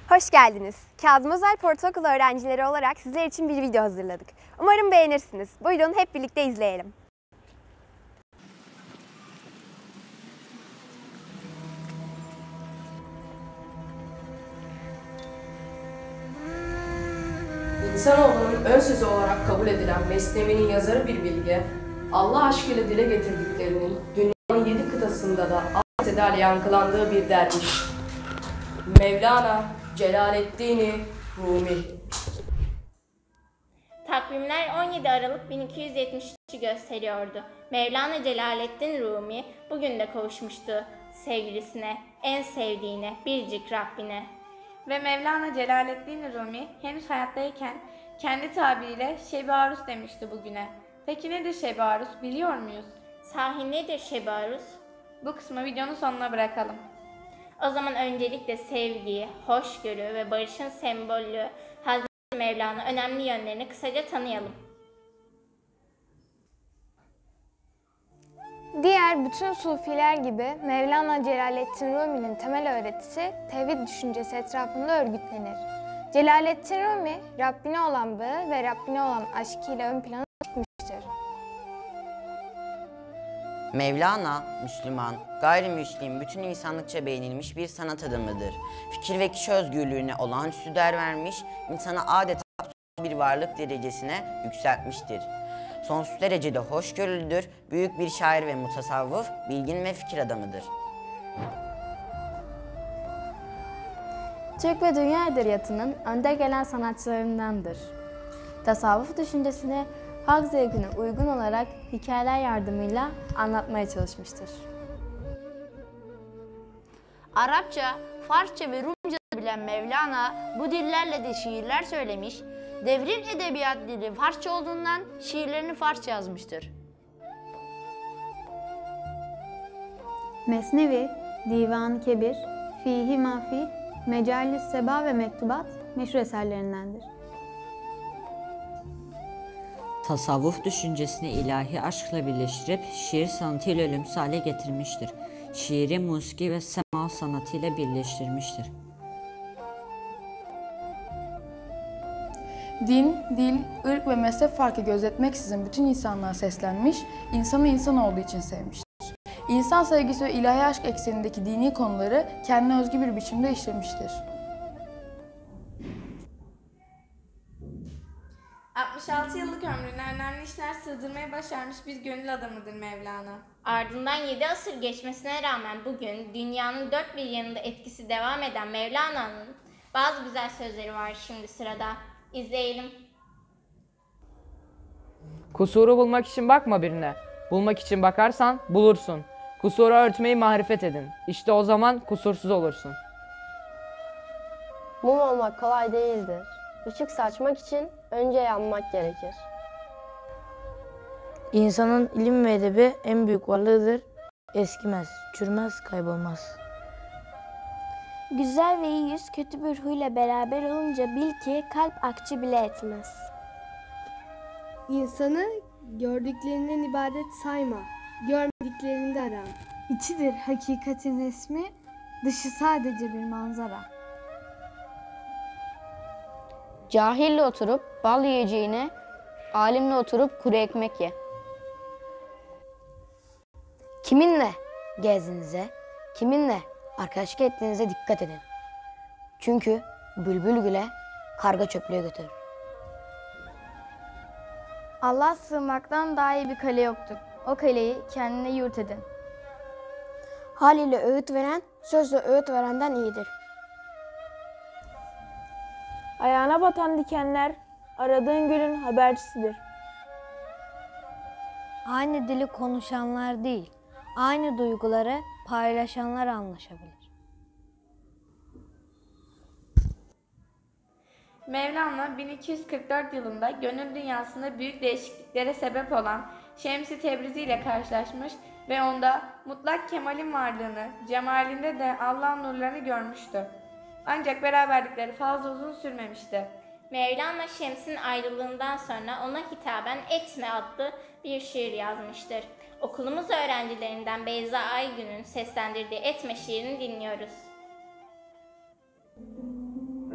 Hoş geldiniz. Kazım Özel Ortaokulu öğrencileri olarak sizler için bir video hazırladık. Umarım beğenirsiniz. Buyurun hep birlikte izleyelim. İnsanoğlunun ön sözü olarak kabul edilen Mesnevi'nin yazarı bir bilge, Allah aşkıyla dile getirdiklerinin dünyanın 7 kıtasında da adeta yankılandığı bir derviş. Mevlana Celaleddin Rumi. Takvimler 17 Aralık 1273'ü gösteriyordu. Mevlana Celaleddin Rumi bugün de kavuşmuştu sevgilisine, en sevdiğine, biricik Rabbine. Ve Mevlana Celaleddin Rumi henüz hayattayken kendi tabiriyle Şeb-i Arus demişti bugüne. Peki nedir Şeb-i Arus biliyor muyuz? Sahi nedir Şeb-i Arus? Bu kısmı videonun sonuna bırakalım. O zaman öncelikle sevgi, hoşgörü ve barışın sembolü Hazreti Mevlana önemli yönlerini kısaca tanıyalım. Diğer bütün sufiler gibi Mevlana Celaleddin Rumi'nin temel öğretisi tevhid düşüncesi etrafında örgütlenir. Celaleddin Rumi, Rabbine olan bağı ve Rabbine olan aşkıyla ön plana çıkmıştır. Mevlana, Müslüman, gayrimüslim, bütün insanlıkça beğenilmiş bir sanat adamıdır. Fikir ve kişi özgürlüğüne olağanüstü değer vermiş, insana adeta bir varlık derecesine yükseltmiştir. Sonsuz derecede hoşgörülüdür, büyük bir şair ve mutasavvıf, bilgin ve fikir adamıdır. Türk ve dünya edebiyatının önde gelen sanatçılarındandır. Tasavvuf düşüncesini halk zevkine uygun olarak hikayeler yardımıyla anlatmaya çalışmıştır. Arapça, Farsça ve Rumca bilen Mevlana bu dillerle de şiirler söylemiş, devrin edebiyat dili Farsça olduğundan şiirlerini Farsça yazmıştır. Mesnevi, Divan-ı Kebir, Fihi Mafi, Mecalis Seba ve Mektubat meşhur eserlerindendir. Tasavvuf düşüncesini ilahi aşkla birleştirip şiir sanatıyla ölümsüz hale getirmiştir. Şiiri musiki ve sema sanatıyla birleştirmiştir. Din, dil, ırk ve mezhep farkı gözetmeksizin bütün insanlığa seslenmiş, insanı insan olduğu için sevmiştir. İnsan sevgisi ve ilahi aşk eksenindeki dini konuları kendine özgü bir biçimde işlemiştir. 66 yıllık ömrüne önemli işler sığdırmayı başarmış bir gönül adamıdır Mevlana. Ardından 7 asır geçmesine rağmen bugün dünyanın dört bir yanında etkisi devam eden Mevlana'nın bazı güzel sözleri var şimdi sırada. İzleyelim. Kusuru bulmak için bakma birine. Bulmak için bakarsan bulursun. Kusuru örtmeyi marifet edin. İşte o zaman kusursuz olursun. Mum olmak kolay değildir. Işık saçmak için önce yanmak gerekir. İnsanın ilim ve edebi en büyük varlığıdır. Eskimez, çürümez, kaybolmaz. Güzel ve iyi yüz kötü bir huyla beraber olunca bil ki kalp akçe bile etmez. İnsanı gördüklerinden ibadet sayma, görmediklerinde ara. İçidir hakikatin resmi, dışı sadece bir manzara. Cahille oturup bal yiyeceğine, alimle oturup kuru ekmek ye. Kiminle gezdiğinize, kiminle arkadaşlık ettiğinize dikkat edin. Çünkü bülbül güle, karga çöplüğe götürür. Allah'a sığınmaktan daha iyi bir kale yoktur. O kaleyi kendine yurt edin. Hal ile öğüt veren, sözle öğüt verenden iyidir. Ayağına batan dikenler aradığın gülün habercisidir. Aynı dili konuşanlar değil, aynı duyguları paylaşanlar anlaşabilir. Mevlana 1244 yılında gönül dünyasında büyük değişikliklere sebep olan Şems-i Tebrizi ile karşılaşmış ve onda mutlak kemalin varlığını, cemalinde de Allah'ın nurlarını görmüştü. Ancak beraberlikleri fazla uzun sürmemişti. Mevlana Şems'in ayrılığından sonra ona hitaben Etme adlı bir şiir yazmıştır. Okulumuz öğrencilerinden Beyza Aygün'ün seslendirdiği Etme şiirini dinliyoruz.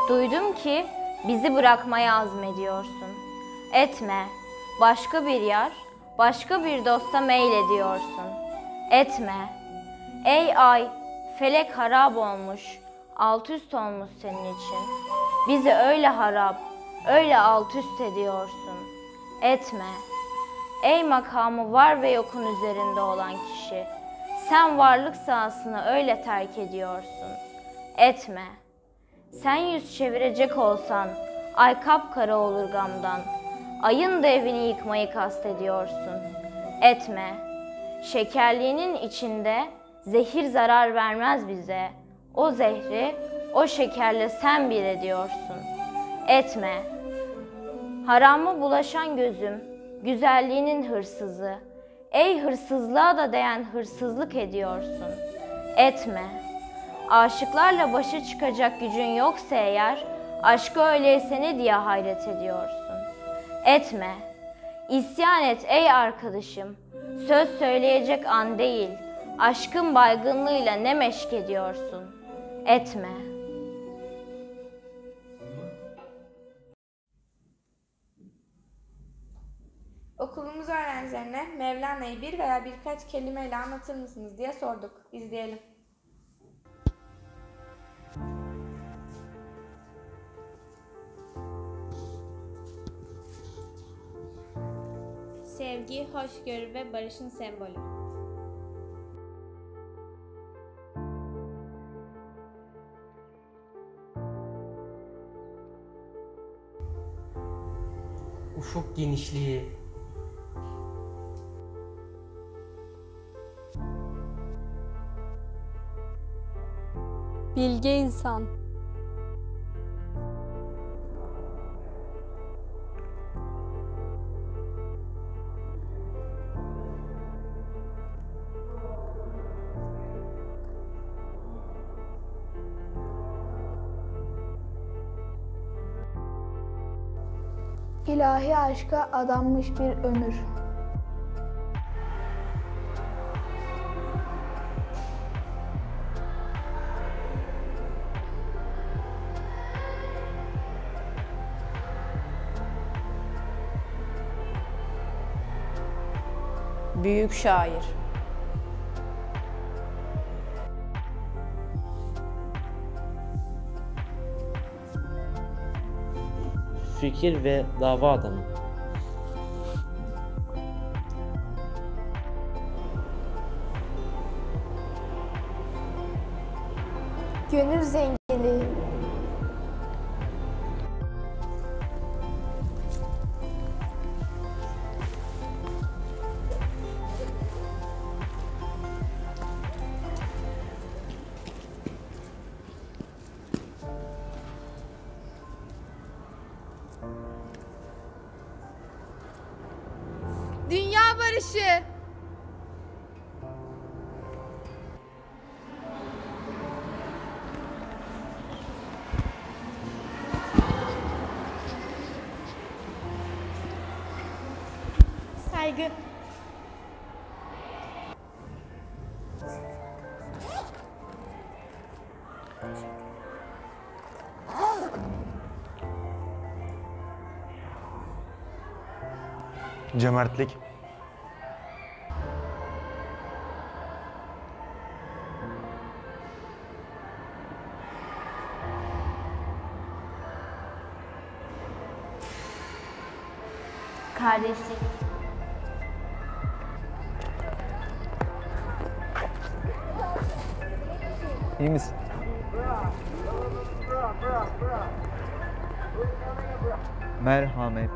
Duydum ki bizi bırakmaya azmediyorsun. Etme, başka bir yar, başka bir dosta meylediyorsun. Etme, ey ay, felek harap olmuş, alt üst olmuş senin için. Bizi öyle harap, öyle alt üst ediyorsun. Etme, ey makamı var ve yokun üzerinde olan kişi. Sen varlık sahasını öyle terk ediyorsun. Etme, sen yüz çevirecek olsan, ay kapkara olur gamdan. Ayın da evini yıkmayı kastediyorsun. Etme, şekerliğinin içinde zehir zarar vermez bize. O zehri, o şekerle sen bir ediyorsun. Etme, harama bulaşan gözüm, güzelliğinin hırsızı. Ey hırsızlığa da değen hırsızlık ediyorsun. Etme, aşıklarla başa çıkacak gücün yoksa eğer, aşkı öyleyse ne diye hayret ediyorsun. Etme, isyan et ey arkadaşım, söz söyleyecek an değil, aşkın baygınlığıyla ne meşk ediyorsun. Etme. Okulumuz öğrencilerine Mevlana'yı bir veya birkaç kelimeyle anlatır mısınız diye sorduk. İzleyelim. Sevgi, hoşgörü ve barışın sembolü. Ufuk genişliği. Bilge insan. İlahi aşka adanmış bir ömür. Büyük şair. Fikir ve dava adamı. Gönül zenginliği. Dünya barışı. Saygı. Cömertlik. Kardeşlik. İyi misin? Merhamet.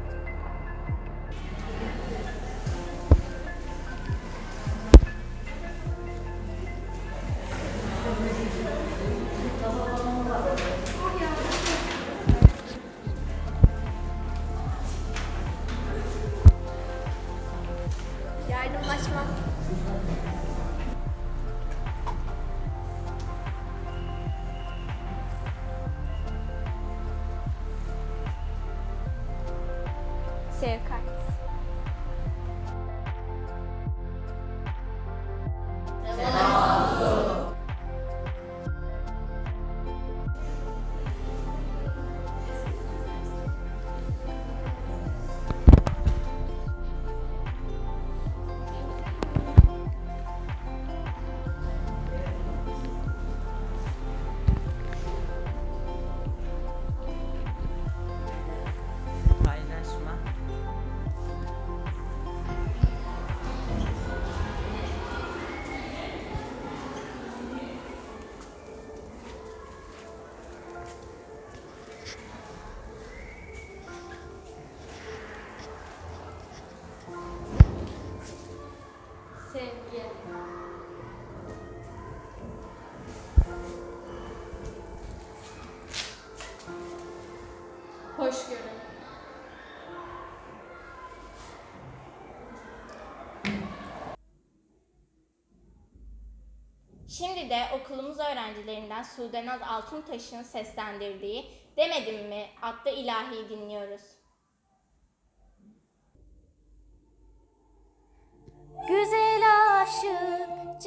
Yardımlaşma. Şefkat. hoşgörü. Şimdi de okulumuz öğrencilerinden Sudenaz Altuntaş'ın seslendirdiği "Demedim mi" adlı ilahiyi dinliyoruz. Güzel aşık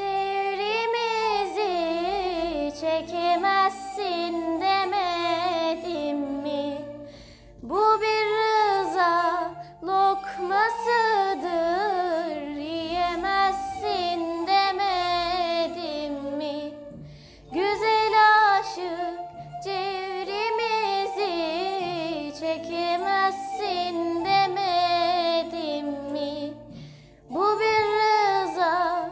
ciğerimizi çekemezsin demedim mi? Bu bir rıza lokmasıdır, yiyemezsin demedim mi? Güzel aşık ciğerimizi çekemezsin demedim mi? Bu bir rıza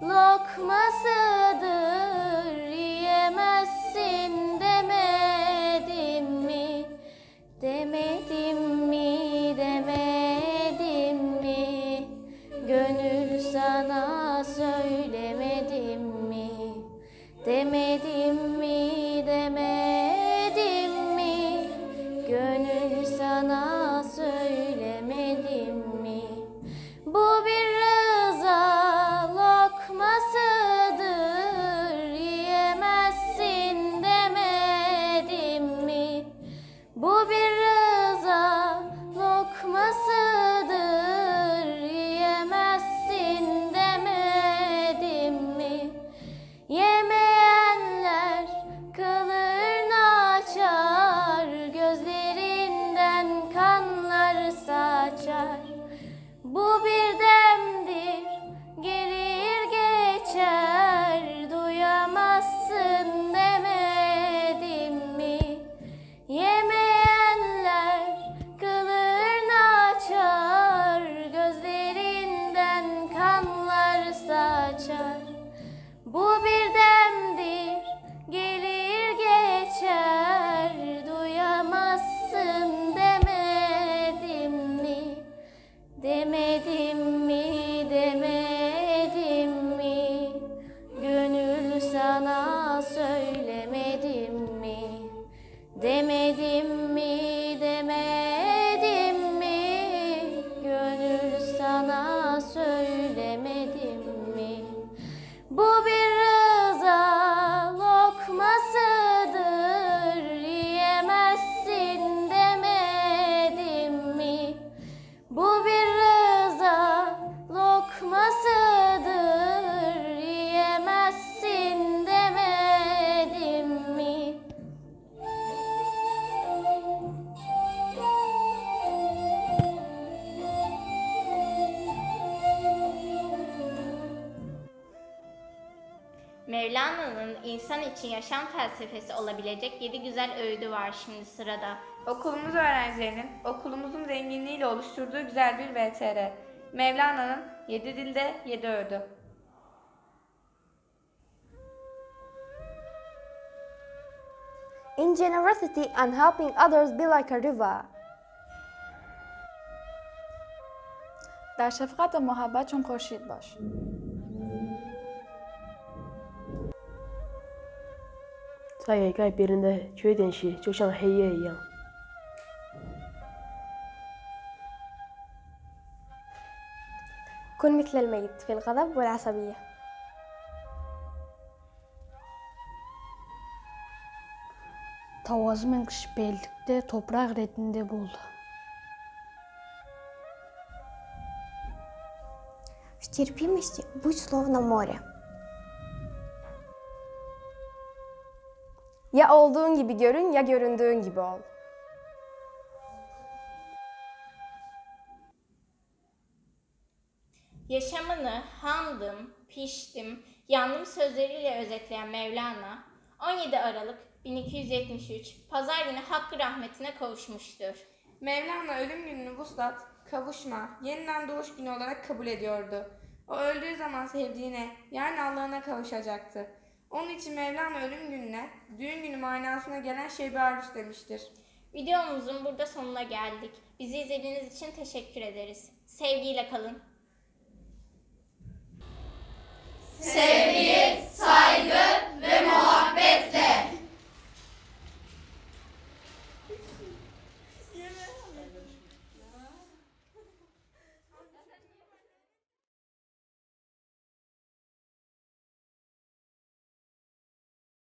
lokmasıdır, yiyemezsin demedim mi? Demedim mi, demedim mi? Gönül sana söylemedim mi? Demedim mi, demedim mi? Gönül sana söylemedim mi? Bu bir rıza lokmasıdır, yiyemezsin demedim mi? Bu bir rıza lokmasıdır, yiyemezsin demedim mi? Yemeyenler kıllarını açar, gözlerinden kanlar saçar. Bu bir demdir, gelir geçer, duyamazsın demedim mi? Yemeyenler kıllarını açar, gözlerinden kanlar saçar. Bu bir demdir, gelir geçer, duyamazsın demedim mi? Demedim mi, demedim mi? Gönül sana söylemedim mi? Demedim mi, demedim mi? Gönül sana söylemedim mi? Bu bir rıza lokmasıdır, yiyemezsin demedim mi? Bu bir rıza lokmasıdır, yiyemezsin demedim mi? Mevlana'nın insan için yaşam felsefesi olabilecek 7 güzel öğüdü var şimdi sırada. Okulumuz öğrencilerinin okulumuzun zenginliğiyle oluşturduğu güzel bir VTR. Mevlana'nın 7 dilde 7 öğüdü. In generosity and helping others be like a river. در شفقت و محبت چون خورشید باش. 在掩盖别人的缺点时，就像黑夜一样。 كن مثل الميت في الغضب والعصبية. Tavazı şüphelikte toprak reddinde buldu. В терпимости будь словно море. Ya olduğun gibi görün ya göründüğün gibi ol. Yaşamını hamdım, piştim, yandım sözleriyle özetleyen Mevlana, 17 Aralık 1273 Pazar günü Hakkı rahmetine kavuşmuştur. Mevlana ölüm gününü vuslat, kavuşma, yeniden doğuş günü olarak kabul ediyordu. O öldüğü zaman sevdiğine, yani Allah'ına kavuşacaktı. Onun için Mevlana ölüm gününe, düğün günü manasına gelen Şebi Arus demiştir. Videomuzun burada sonuna geldik. Bizi izlediğiniz için teşekkür ederiz. Sevgiyle kalın. Sevgi, saygı.